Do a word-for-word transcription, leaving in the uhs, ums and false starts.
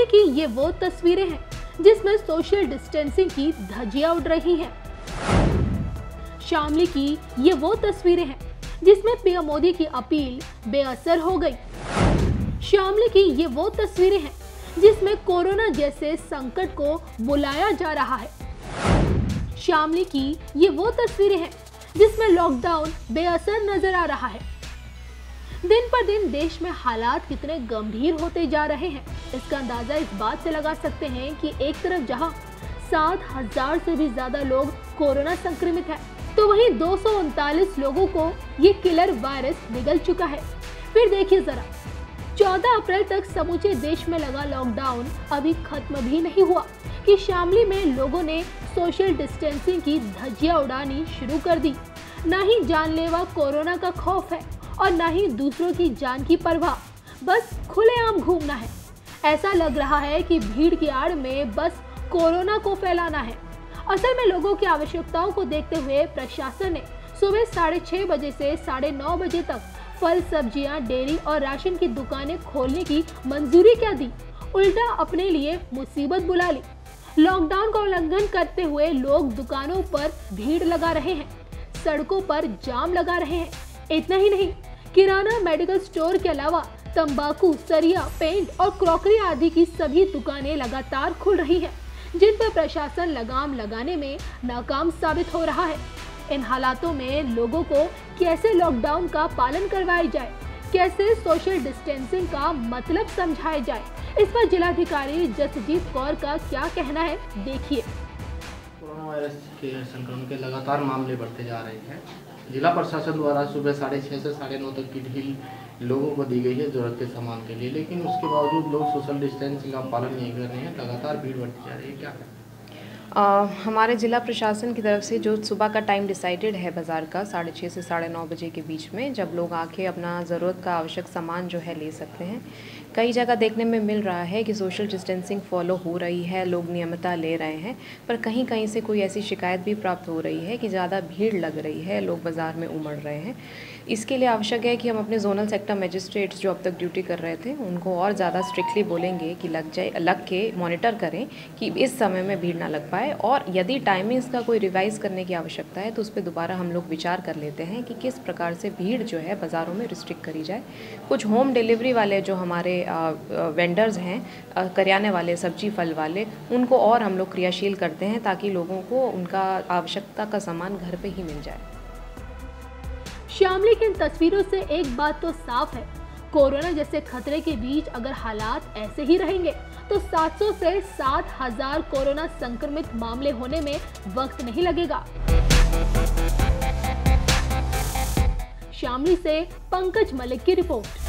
की ये वो तस्वीरें हैं जिसमें सोशल डिस्टेंसिंग की धज्जियां उड़ रही हैं। शामली की ये वो तस्वीरें हैं जिसमें पीएम मोदी की अपील बेअसर हो गई। शामली की ये वो तस्वीरें हैं जिसमें कोरोना जैसे संकट को बुलाया जा रहा है। शामली की ये वो तस्वीरें हैं जिसमें लॉकडाउन बेअसर नजर आ रहा है। दिन पर दिन देश में हालात कितने गंभीर होते जा रहे हैं, इसका अंदाजा इस बात से लगा सकते हैं कि एक तरफ जहां सात हजार से भी ज्यादा लोग कोरोना संक्रमित हैं, तो वहीं दो सौ उनतालीस लोगों को ये किलर वायरस निगल चुका है। फिर देखिए जरा, चौदह अप्रैल तक समूचे देश में लगा लॉकडाउन अभी खत्म भी नहीं हुआ कि शामली में लोगों ने सोशल डिस्टेंसिंग की धज्जियां उड़ानी शुरू कर दी। न ही जानलेवा कोरोना का खौफ है और न ही दूसरों की जान की परवाह, बस खुलेआम घूमना है। ऐसा लग रहा है कि भीड़ की आड़ में बस कोरोना को फैलाना है। असल में लोगों की आवश्यकताओं को देखते हुए प्रशासन ने सुबह साढ़े छह बजे से साढ़े नौ बजे तक फल, सब्जियां, डेयरी और राशन की दुकानें खोलने की मंजूरी क्या दी, उल्टा अपने लिए मुसीबत बुला ली। लॉकडाउन का उल्लंघन करते हुए लोग दुकानों पर भीड़ लगा रहे हैं, सड़कों पर जाम लगा रहे हैं। इतना ही नहीं, किराना, मेडिकल स्टोर के अलावा तंबाकू, सरिया, पेंट और क्रॉकरी आदि की सभी दुकानें लगातार खुल रही हैं, जिन पर प्रशासन लगाम लगाने में नाकाम साबित हो रहा है। इन हालातों में लोगों को कैसे लॉकडाउन का पालन करवाया जाए, कैसे सोशल डिस्टेंसिंग का मतलब समझाया जाए, इस पर जिलाधिकारी जसजीत कौर का क्या कहना है, देखिए। कोरोना वायरस के संक्रमण के लगातार मामले बढ़ते जा रहे हैं। जिला प्रशासन द्वारा सुबह साढ़े छः से साढ़े नौ तक की ढील लोगों को दी गई है जरूरत के सामान के लिए, लेकिन उसके बावजूद लोग सोशल डिस्टेंसिंग का पालन नहीं कर रहे हैं। लगातार भीड़ बढ़ती जा रही है, क्या है? आ, हमारे ज़िला प्रशासन की तरफ से जो सुबह का टाइम डिसाइडेड है बाज़ार का साढ़े छः से साढ़े नौ बजे के बीच में, जब लोग आके अपना ज़रूरत का आवश्यक सामान जो है ले सकते हैं। कई जगह देखने में मिल रहा है कि सोशल डिस्टेंसिंग फॉलो हो रही है, लोग नियमितता ले रहे हैं, पर कहीं कहीं से कोई ऐसी शिकायत भी प्राप्त हो रही है कि ज़्यादा भीड़ लग रही है, लोग बाज़ार में उमड़ रहे हैं। इसके लिए आवश्यक है कि हम अपने जोनल सेक्टर मजिस्ट्रेट्स जो अब तक ड्यूटी कर रहे थे उनको और ज़्यादा स्ट्रिक्टली बोलेंगे कि लग जाए लग के मॉनिटर करें कि इस समय में भीड़ ना लग पाए, और यदि टाइमिंग्स का कोई रिवाइज़ करने की आवश्यकता है तो उस पर दोबारा हम लोग विचार कर लेते हैं कि किस प्रकार से भीड़ जो है बाज़ारों में रिस्ट्रिक्ट करी जाए। कुछ होम डिलीवरी वाले जो हमारे वेंडर्स हैं, करियाने वाले, सब्जी फल वाले, उनको और हम लोग क्रियाशील करते हैं ताकि लोगों को उनका आवश्यकता का सामान घर पे ही मिल जाए। शामली की इन तस्वीरों से एक बात तो साफ है, कोरोना जैसे खतरे के बीच अगर हालात ऐसे ही रहेंगे तो सात सौ से सात हजार कोरोना संक्रमित मामले होने में वक्त नहीं लगेगा। शामली से पंकज मलिक की रिपोर्ट।